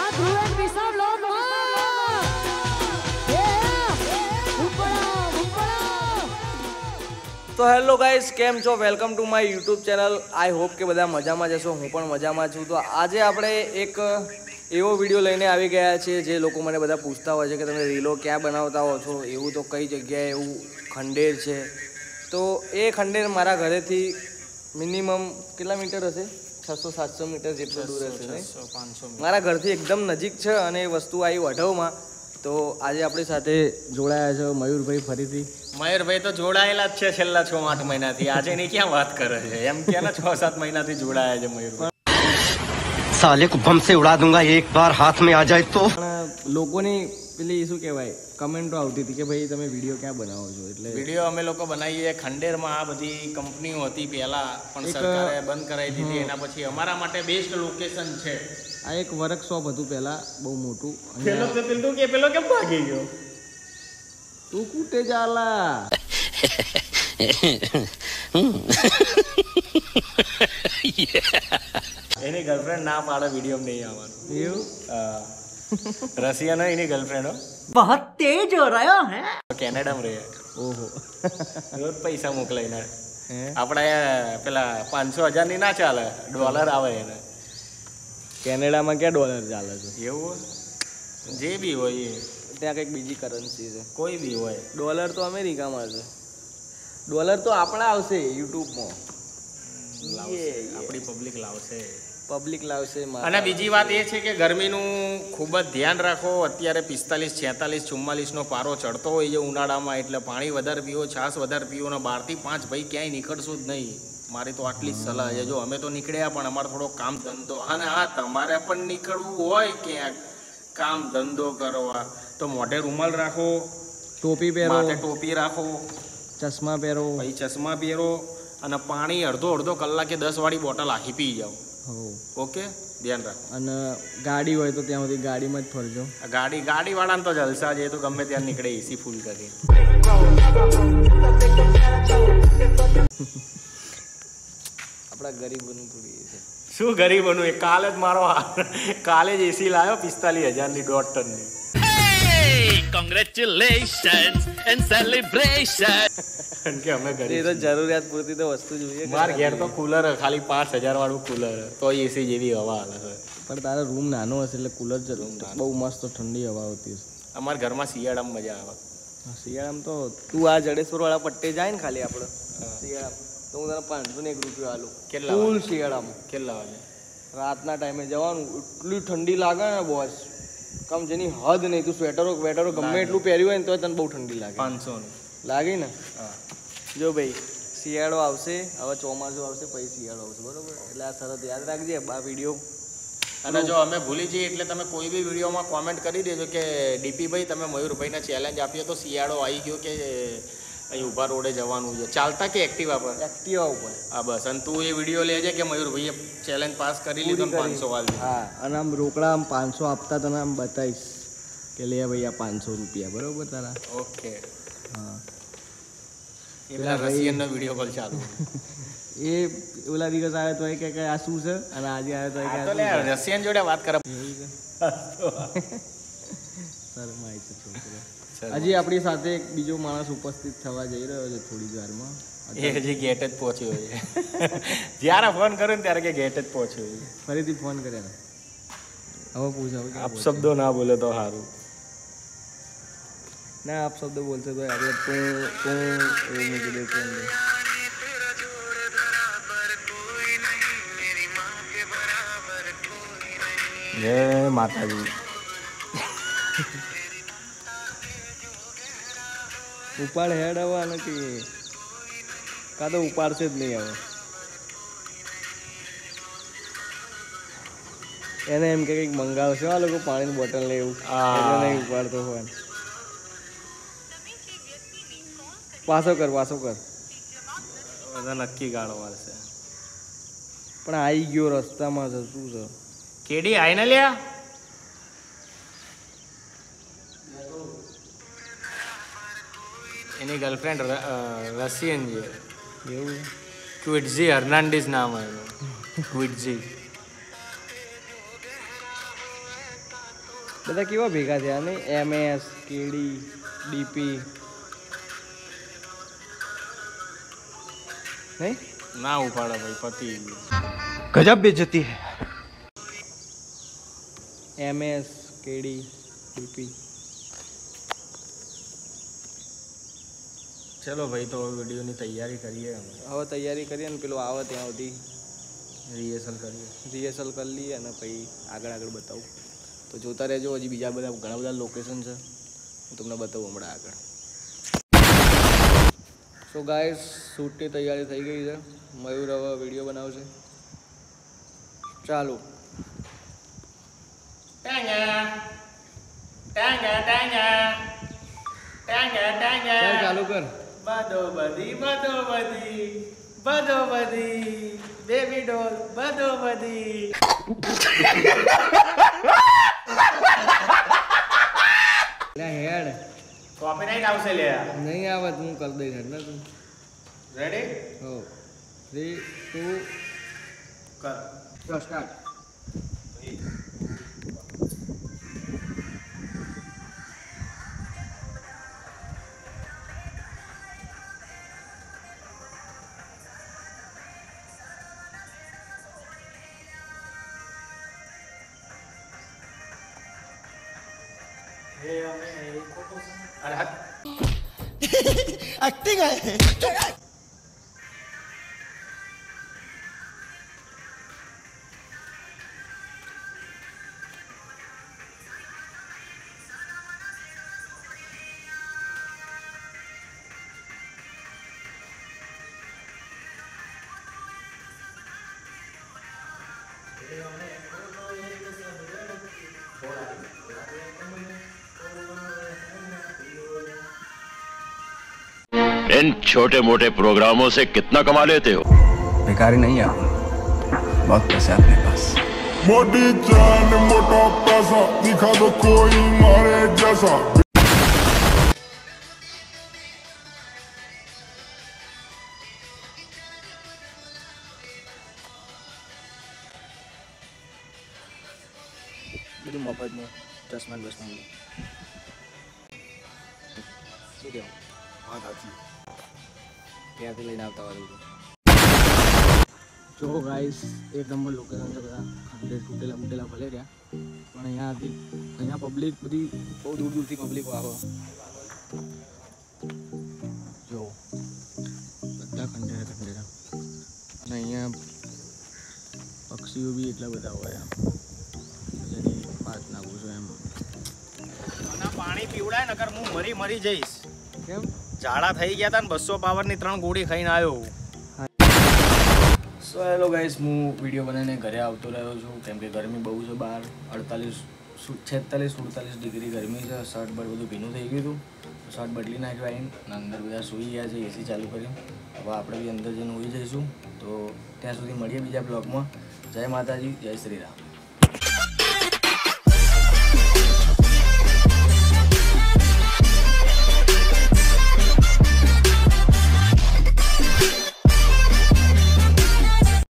તો hello guys, કેમ છો? Welcome to my YouTube channel. I hope કે બધા મજામાં જશો. હું પણ મજામાં છું. તો આજે આપણે એક એવો વિડીયો લઈને આવી ગયા છીએ જે લોકો મને બધા પૂછતા હોય છે કે તમે રીલો ક્યાં બનાવતા હો છો, એવું તો કઈ જગ્યાએ એવું ખંડેર છે. તો એ ખંડેર મારા ઘરેથી મિનિમમ કેટલા મીટર હશે? 600-700 મીટર જેટલું દૂર હશે. મારા ઘરથી એકદમ નજીક છે અને એ વસ્તુ આવી વઢવમાં. તો આજે આપણી સાથે જોડાયા છે મયુરભાઈ ફરીથી. મયુરભાઈ તો જોડાયેલા જ છે છેલ્લા 6-8 મહિનાથી. આજે ની ક્યાં વાત કરે છે? એમ કે 6-7 મહિનાથી જોડાયા છે મયુરભાઈ. साले को बम से उड़ा दूंगा एक बार हाथ में आ जाए તો. લોકોની પેલી શું કહેવાય કમેન્ટો આવતી હતી કે ભાઈ તમે વિડીયો ક્યાં બનાવો છો. એટલે વિડીયો અમે લોકો બનાવીએ ખંડેરમાં. આ બધી કંપનીઓ હતી પહેલા, પણ સરકારે બંધ કરાવી દીધી. એના પછી અમારા માટે બેસ્ટ લોકેશન છે. આ એક વર્કશોપ હતું પહેલા, બહુ મોટું. પેલો કેમ ભાગી ગયો? તું કૂટે જાલા. એની ગર્લફ્રેન્ડ ના પાડે વિડીયો નહીં આવવાનું. એવું? રશિયન હોય એની ગર્લફ્રેન્ડ હો. बहुत तेज हो रहा है. કેનેડામાં રહે. ઓહો, રોજ પૈસા મોકલાઈને. આપણે પેલા 500,000 ની ના ચાલે, ડોલર આવે એને. કેનેડામાં ક્યાં ડોલર ચાલે છે? એવું જે બી હોય એ. ત્યાં કંઈક બીજી કરન્સી છે. કોઈ બી હોય. ડોલર તો અમેરિકામાં છે. ડોલર તો આપણા આવશે યુટ્યુબમાં. આપણી પબ્લિક લાવશે. પબ્લિક લાવશે. અને બીજી વાત એ છે કે ગરમીનું ખૂબ જ ધ્યાન રાખો. અત્યારે 45, 46, 44 નો પારો ચડતો હોય છે ઉનાળામાં. એટલે પાણી વધારે પીવો, છાશ વધારે પીવો. ને 2 થી 5 ભાઈ ક્યાંય નીકળશું જ નહીં. મારી તો આટલી જ સલાહ છે. જો અમે તો નીકળ્યા, પણ અમારે થોડો કામ ધંધો, અને હા તમારે પણ નીકળવું હોય ક્યાંક કામ ધંધો કરવા, તો મોઢે રૂમાલ રાખો, ટોપી પહેરો, માથે ટોપી રાખો, ચશ્મા પહેરો, પછી ચશ્મા પહેરો, અને પાણી અડધો કલાકે 10 વાળી બોટલ આખી પી જાઓ. ઓકે, ધ્યાન રાખો. અને ગાડી હોય તો ત્યાં સુધી ગાડીમાં જ ફરજો. ગાડી વાળાને તો જલસા છે, તો ગમે ત્યાં નીકળે એસી ફૂલ કરી. આપણા ગરીબોનું થોડી છે. શું ગરીબોનું? એ કાલે જ એસી લાવ્યો 45,000 ની 1.5 ટનની. Congratulations and celebration. કે અમે એ ગરીબ. તો જરૂરિયાત પૂરતી તો વસ્તુ જોઈએ. માર ઘેર તો કુલર ખાલી 5,000 વાળું કુલર, તો એસી જેવી હવા હાલે છે. પણ તારો રૂમ નાનો હશે એટલે કુલર બહુ મસ્ત ઠંડી હવા આવતી હશે. અમારા ઘરમાં શિયાળામાં મજા આવે. શિયાળામાં તો તું આ જડેશ્વર વાળા પટ્ટે જાય ને ખાલી આપણે શિયાળામાં, તો હું તને 501 રૂપિયા આલું. કેટલા? ફૂલ શિયાળામાં. કેટલા વાગે? રાતના ટાઈમે જવાનું. એટલી ઠંડી લાગે ને બોસ, કમ જેની હદ નહીં. તું સ્વેટરો ગમે એટલું પહેર્યું હોય ને તો તને બહુ ઠંડી લાગે. 500 લાગી ને? હા. જો ભાઈ, શિયાળો આવશે, હવે ચોમાસું આવશે, પછી શિયાળો આવશે, બરોબર? એટલે આ શરત યાદ રાખજે આ વિડીયો. અને જો અમે ભૂલી જઈએ એટલે તમે કોઈ બી વિડીયોમાં કોમેન્ટ કરી દેજો કે ડીપી ભાઈ તમે મયુરભાઈને ચેલેન્જ આપીએ તો શિયાળો આવી ગયો કે અહીં ઊભા રોડે જવાનું છે, ચાલતા કે એક્ટિવા પર? એક્ટિવા ઉપર. હા બસ. અને તું એ વિડીયો લેજે કે મયુરભાઈએ ચેલેન્જ પાસ કરી લીધો ને 500 વાળી. હા, અને આમ રોકડા આમ 500 આપતા તને આમ બતાવીશ કે લે ભાઈ આ 500 રૂપિયા, બરોબર તારા? ઓકે. હા, એ પેલા રશિયનનો વિડીયો કોલ ચાલુ. એ ઓલા દિવસ આવે તો કે આ શું છે, અને આજે આવે તો કે તો લે રશિયન જોડે વાત કરે. શરમાય છે છોકરો. હજી આપણી સાથે એક બીજો માણસ ઉપસ્થિત થવા જઈ રહ્યો છે થોડી જ વારમાં. એ હજી ગેટ જ પહોંચ્યો છે. જ્યારે ફોન કર્યો ને ત્યારે કે ગેટ જ પહોંચ્યો છે. ફરીથી ફોન કરે ને હવે પૂછાવું. અપશબ્દો ના બોલે તો સારું. ના, આપ શબ્દ બોલશે તો આપણે તું એવું મૂકી દે કે જય માતાજી. ઉપાડ હેડ આવવા નથી, કાં તો ઉપાડશે જ નહીં. હવે એને એમ કે કંઈક મંગાવશે આ લોકો પાણીની બોટલ ને એવું, એટલે નહીં ઉપાડતો હોય. પાછો કર. બધા નક્કી ગાળો વાળશે. પણ આવી ગયો રસ્તામાં છે, શું છે? કેડી આઈને લ્યા. એની ગર્લફ્રેન્ડ રશિયન છે. એવું? ક્વિટઝી હર્નાન્ડીઝ નામ એનું. ક્વિટઝી. બધા કેવા ભેગા થયા નહીં? MS, KD, DP નહીં? ના ઉપાડે ભાઈ, પતિ गजब बेइज्जती है। MS, KD, DP. ચલો ભાઈ, તો વિડીયોની તૈયારી કરીએ, હવે તૈયારી કરીએ ને પેલું આવે ત્યાં સુધી રિહર્સલ કરીએ. રિહર્સલ કરી લઈએ અને પછી આગળ બતાવું. તો જોતા રહેજો, હજી બીજા બધા ઘણા બધા લોકેશન છે, હું તમને બતાવું હમણાં આગળ. સો ગાઈસ, શૂટની તૈયારી થઈ ગઈ છે. મયુર હવે વિડીયો બનાવશે. ચાલો. ચાલ ચાલુ કર. બધો બધી બેબી ડોલ બધો બધી. હેડ કોપીરાઈટ આવશે લે. નહીં આવે તો હું કરી દઈશ ને તું. રેડી? હો 3, 2 કર. સ્ટાર્ટ. અરે હાથ. एक्टिंग है। इन छोटे मोटे प्रोग्रामों से कितना कमा लेते हो? बेकारी नहीं है आप, बहुत पैसे अपने पास। मोटी जान मोटा पैसा दिखा दो कोई मारे जैसा। બધું મફતમાં ચશ્મા બસમાં શું કહેવું? વાત સાચી. ત્યાંથી લઈને આવતા હોય બધું. જો ગાઈસ, એક નંબર લોકેશન છે. બધા ખંડેર તૂટેલા ભલે રહ્યા, પણ અહીંયા પબ્લિક બધી બહુ દૂરથી પબ્લિક આવે. જો બધા ખંડેરા અને અહીંયા પક્ષીઓ બી એટલા બધા હોય. જેની વાત નાખું છું એમ. મને પાણી પીવડાય નકર હું મરી જઈશ. કેમ? ઝાડા થઈ ગયા હતા ને 200 પાવરની 3 ગોળી ખાઈને આવ્યો. સો હેલો ગાઈસ, હું વિડીયો બનાવીને ઘરે આવતો રહ્યો છું, કેમ કે ગરમી બહુ છે બહાર. 46-47 ડિગ્રી ગરમી છે. શર્ટ બધું ભીનું થઈ ગયું હતું. શર્ટ બદલી નાખ્યું આવીને, અંદર બધા સૂઈ ગયા છે એસી ચાલુ કર્યું. હવે આપણે બી અંદર જઈને સૂઈ જઈશું. તો ત્યાં સુધી મળીએ બીજા બ્લોગમાં. જય માતાજી, જય શ્રી રામ.